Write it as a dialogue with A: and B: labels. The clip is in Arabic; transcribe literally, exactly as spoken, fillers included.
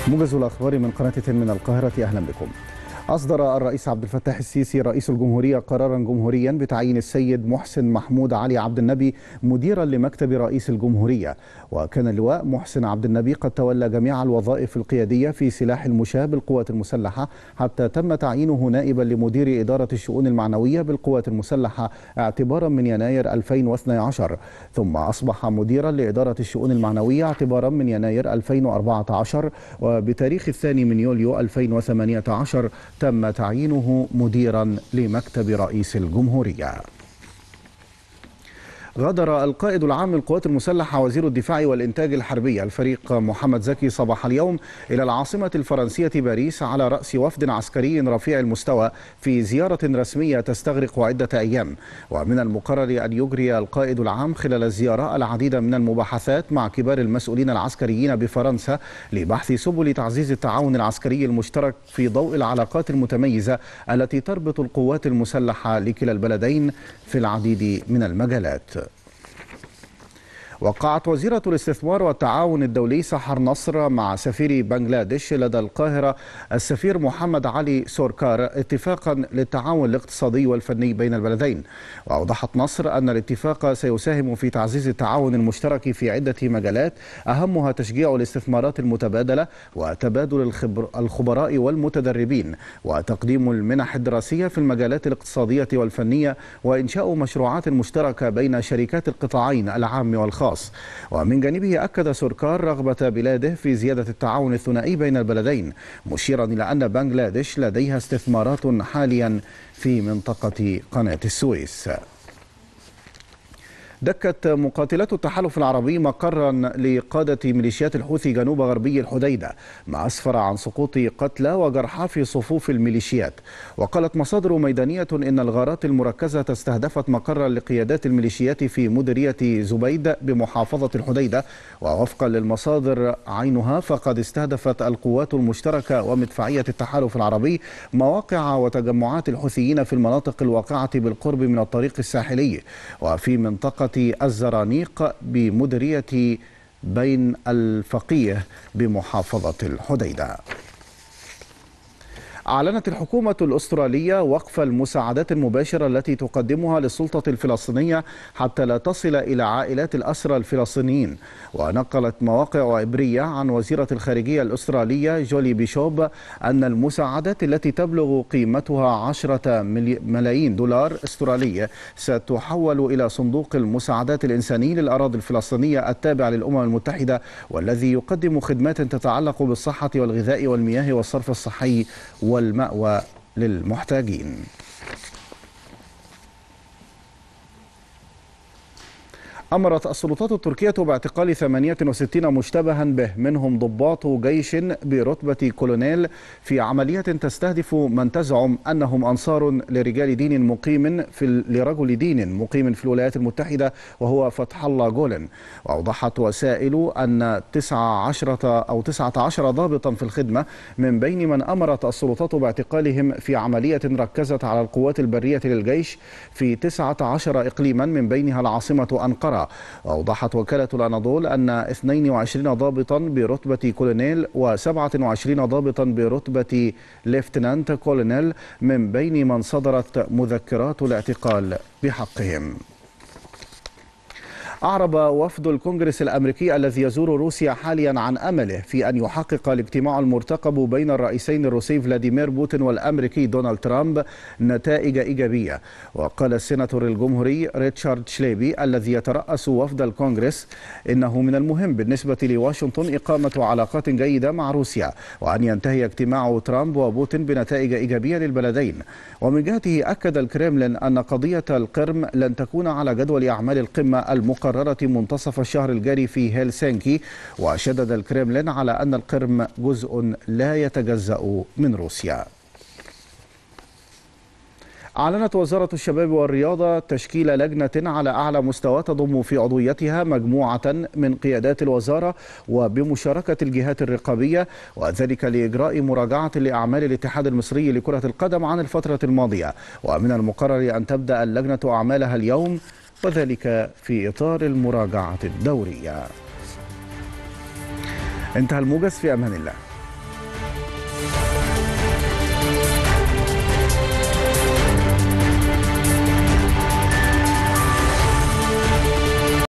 A: موجز الأخبار من قناة من القاهرة، أهلا بكم. أصدر الرئيس عبد الفتاح السيسي رئيس الجمهورية قرارا جمهوريا بتعيين السيد محسن محمود علي عبد النبي مديرا لمكتب رئيس الجمهورية. وكان اللواء محسن عبد النبي قد تولى جميع الوظائف القيادية في سلاح المشاة بالقوات المسلحة، حتى تم تعيينه نائبا لمدير إدارة الشؤون المعنوية بالقوات المسلحة اعتبارا من يناير ألفين واثني عشر، ثم أصبح مديرا لإدارة الشؤون المعنوية اعتبارا من يناير ألفين وأربعة عشر، وبتاريخ الثاني من يوليو ألفين وثمانية عشر تم تعيينه مديرا لمكتب رئيس الجمهورية. غادر القائد العام للقوات المسلحة وزير الدفاع والإنتاج الحربي الفريق محمد زكي صباح اليوم إلى العاصمة الفرنسية باريس على رأس وفد عسكري رفيع المستوى في زيارة رسمية تستغرق عدة أيام. ومن المقرر أن يجري القائد العام خلال الزيارة العديد من المباحثات مع كبار المسؤولين العسكريين بفرنسا لبحث سبل تعزيز التعاون العسكري المشترك في ضوء العلاقات المتميزة التي تربط القوات المسلحة لكلا البلدين في العديد من المجالات. وقعت وزيرة الاستثمار والتعاون الدولي سحر نصر مع سفير بنغلاديش لدى القاهرة السفير محمد علي سوركار اتفاقا للتعاون الاقتصادي والفني بين البلدين. وأوضحت نصر أن الاتفاق سيساهم في تعزيز التعاون المشترك في عدة مجالات، أهمها تشجيع الاستثمارات المتبادلة وتبادل الخبراء والمتدربين وتقديم المنح الدراسية في المجالات الاقتصادية والفنية، وإنشاء مشروعات مشتركة بين شركات القطاعين العام والخاص. ومن جانبه أكد سوركار رغبة بلاده في زيادة التعاون الثنائي بين البلدين، مشيرا إلى أن بنغلاديش لديها استثمارات حاليا في منطقة قناة السويس. دكت مقاتلات التحالف العربي مقرا لقادة ميليشيات الحوثي جنوب غربي الحديدة، ما أسفر عن سقوط قتلى وجرحى في صفوف الميليشيات. وقالت مصادر ميدانية إن الغارات المركزة استهدفت مقرا لقيادات الميليشيات في مديرية زبيد بمحافظة الحديدة. ووفقا للمصادر عينها فقد استهدفت القوات المشتركة ومدفعية التحالف العربي مواقع وتجمعات الحوثيين في المناطق الواقعة بالقرب من الطريق الساحلي وفي منطقة الزرانيق بمديرية بين الفقيه بمحافظة الحديدة. أعلنت الحكومة الأسترالية وقف المساعدات المباشرة التي تقدمها للسلطة الفلسطينية حتى لا تصل إلى عائلات الأسرى الفلسطينيين. ونقلت مواقع عبرية عن وزيرة الخارجية الأسترالية جولي بيشوب أن المساعدات التي تبلغ قيمتها عشرة ملايين دولار استرالي ستحول إلى صندوق المساعدات الإنساني للأراضي الفلسطينية التابع للأمم المتحدة، والذي يقدم خدمات تتعلق بالصحة والغذاء والمياه والصرف الصحي والمأوى للمحتاجين. أمرت السلطات التركية باعتقال ثمانية وستين مشتبها به منهم ضباط جيش برتبة كولونيل في عملية تستهدف من تزعم أنهم أنصار لرجال دين مقيم في لرجل دين مقيم في الولايات المتحدة وهو فتح الله جولن. وأوضحت وسائل أن تسعة عشر أو تسعة عشر ضابطا في الخدمة من بين من أمرت السلطات باعتقالهم في عملية ركزت على القوات البرية للجيش في تسعة عشر إقليما من بينها العاصمة أنقرة. وأوضحت وكالة الأناضول أن اثنين وعشرين ضابطا برتبة كولونيل وسبعة وعشرين ضابطا برتبة ليفتنانت كولونيل من بين من صدرت مذكرات الاعتقال بحقهم. أعرب وفد الكونغرس الأمريكي الذي يزور روسيا حاليا عن أمله في أن يحقق الاجتماع المرتقب بين الرئيسين الروسي فلاديمير بوتين والأمريكي دونالد ترامب نتائج إيجابية. وقال السيناتور الجمهوري ريتشارد شليبي الذي يترأس وفد الكونغرس إنه من المهم بالنسبة لواشنطن إقامة علاقات جيدة مع روسيا، وأن ينتهي اجتماع ترامب وبوتين بنتائج إيجابية للبلدين. ومن جهته أكد الكريملين أن قضية القرم لن تكون على جدول أعمال القمة المقررة قررت منتصف الشهر الجاري في هلسنكي. وشدد الكريملين على أن القرم جزء لا يتجزأ من روسيا. أعلنت وزارة الشباب والرياضة تشكيل لجنة على أعلى مستوى تضم في عضويتها مجموعة من قيادات الوزارة وبمشاركة الجهات الرقابية، وذلك لإجراء مراجعة لأعمال الاتحاد المصري لكرة القدم عن الفترة الماضية. ومن المقرر أن تبدأ اللجنة أعمالها اليوم، وذلك في إطار المراجعة الدورية. انتهى الموجز، في أمان الله.